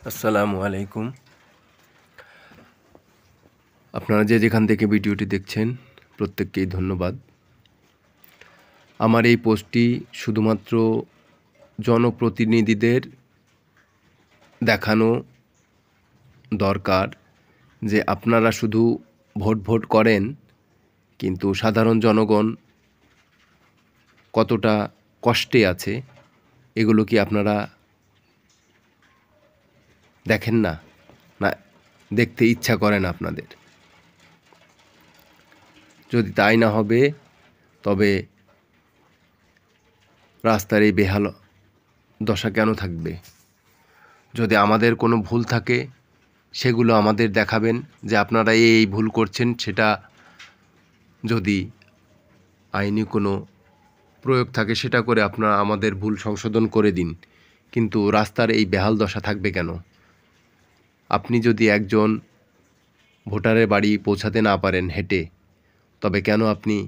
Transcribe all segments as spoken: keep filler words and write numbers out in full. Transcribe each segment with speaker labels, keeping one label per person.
Speaker 1: আসসালামু আলাইকুম। আপনারা যে যেখান থেকে ভিডিওটি দেখছেন প্রত্যেককেই ধন্যবাদ। আমার এই পোস্টটি শুধুমাত্র জনপ্রতিনিধিদের দেখানো দরকার যে আপনারা শুধু ভোট ভোট করেন, কিন্তু সাধারণ জনগণ কতটা কষ্টে আছে এগুলো কি আপনারা দেখেন না? না দেখতে ইচ্ছা করে না আপনাদের? যদি তাই না হবে তবে রাস্তার এই বেহাল দশা কেন থাকবে? যদি আমাদের কোনো ভুল থাকে সেগুলো আমাদের দেখাবেন যে আপনারা এই এই ভুল করছেন, সেটা যদি আইনি কোনো প্রয়োগ থাকে সেটা করে আপনারা আমাদের ভুল সংশোধন করে দিন। কিন্তু রাস্তার এই বেহাল দশা থাকবে কেন? আপনি যদি একজন ভোটারের বাড়ি পৌঁছাতে না পারেন হেঁটে, তবে কেন আপনি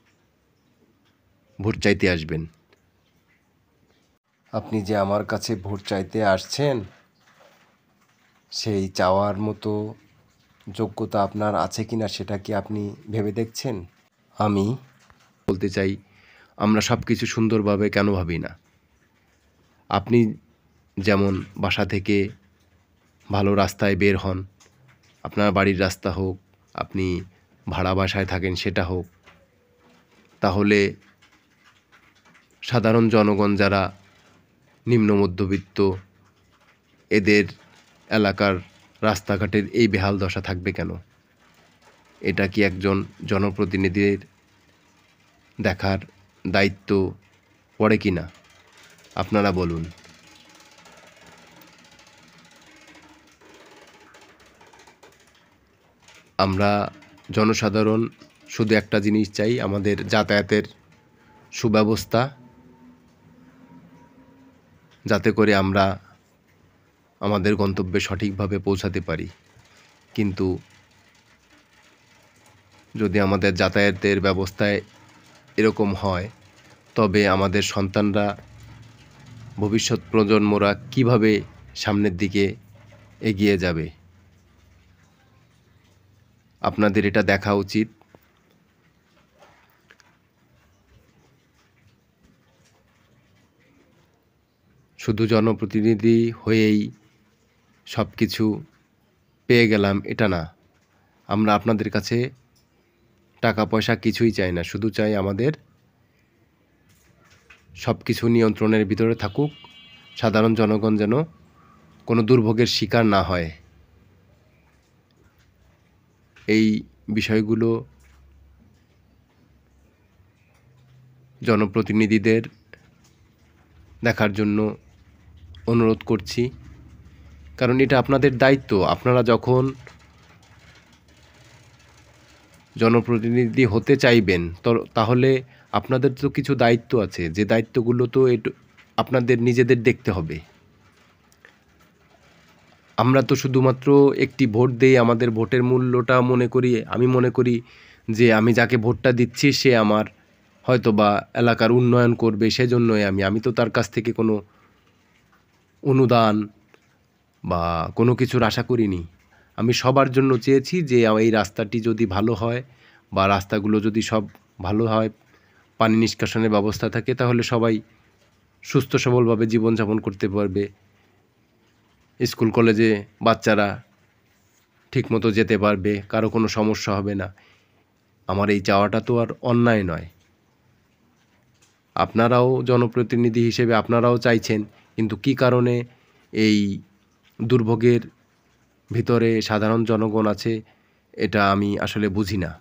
Speaker 1: ভোট চাইতে আসবেন? আপনি যে আমার কাছে ভোট চাইতে আসছেন, সেই চাওয়ার মতো যোগ্যতা আপনার আছে কি না সেটা কি আপনি ভেবে দেখছেন? আমি বলতে চাই, আমরা সব কিছু সুন্দরভাবে কেন ভাবি না? আপনি যেমন বাসা থেকে ভালো রাস্তায় বের হন, আপনার বাড়ির রাস্তা হোক, আপনি ভাড়া বাসায় থাকেন সেটা হোক, তাহলে সাধারণ জনগণ যারা নিম্ন মধ্যবিত্ত, এদের এলাকার রাস্তাঘাটের এই বেহাল দশা থাকবে কেন? এটা কি একজন জনপ্রতিনিধির দেখার দায়িত্ব পড়ে কি না? আপনারা বলুন। আমরা জনসাধারণ শুধু একটা জিনিস চাই, আমাদের যাতায়াতের সুব্যবস্থা, যাতে করে আমরা আমাদের গন্তব্যে সঠিকভাবে পৌঁছাতে পারি। কিন্তু যদি আমাদের যাতায়াতের ব্যবস্থায় এরকম হয়, তবে আমাদের সন্তানরা, ভবিষ্যৎ প্রজন্মরা কিভাবে সামনের দিকে এগিয়ে যাবে? আপনাদের এটা দেখা উচিত। শুধু জনপ্রতিনিধি হয়েই সব কিছু পেয়ে গেলাম এটা না। আমরা আপনাদের কাছে টাকা পয়সা কিছুই চাই না, শুধু চাই আমাদের সব কিছু নিয়ন্ত্রণের ভিতরে থাকুক, সাধারণ জনগণ যেন কোনো দুর্ভোগের শিকার না হয়। এই বিষয়গুলো জনপ্রতিনিধিদের দেখার জন্য অনুরোধ করছি, কারণ এটা আপনাদের দায়িত্ব। আপনারা যখন জনপ্রতিনিধি হতে চাইবেন, তো তাহলে আপনাদের তো কিছু দায়িত্ব আছে, যে দায়িত্বগুলো তো একটু আপনাদের নিজেদের দেখতে হবে। আমরা তো শুধুমাত্র একটি ভোট দেই, আমাদের ভোটের মূল্যটা মনে করি, আমি মনে করি যে আমি যাকে ভোটটা দিচ্ছি সে আমার হয়তো বা এলাকার উন্নয়ন করবে, সেজন্যই আমি আমি তো তার কাছ থেকে কোনো অনুদান বা কোনো কিছুর আশা করিনি। আমি সবার জন্য চেয়েছি যে এই রাস্তাটি যদি ভালো হয় বা রাস্তাগুলো যদি সব ভালো হয়, পানি নিষ্কাশনের ব্যবস্থা থাকে, তাহলে সবাই সুস্থ সবলভাবে জীবনযাপন করতে পারবে। স্কুল কলেজে বাচ্চারা ঠিকমতো যেতে পারবে, কারো কোনো সমস্যা হবে না। আমার এই চাওয়াটা তো আর অন্যায় নয়। আপনারাও জনপ্রতিনিধি হিসেবে আপনারাও চাইছেন, কিন্তু কী কারণে এই দুর্ভোগের ভিতরে সাধারণ জনগণ আছে এটা আমি আসলে বুঝি না।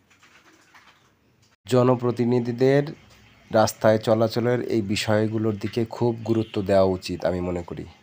Speaker 1: জনপ্রতিনিধিদের রাস্তায় চলাচলের এই বিষয়গুলোর দিকে খুব গুরুত্ব দেওয়া উচিত আমি মনে করি।